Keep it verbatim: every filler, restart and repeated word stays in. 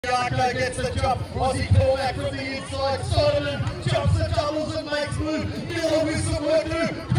Yarko gets the jump. Aussie pullback from the inside. Solomon jumps the doubles and makes move. Miller with some work through.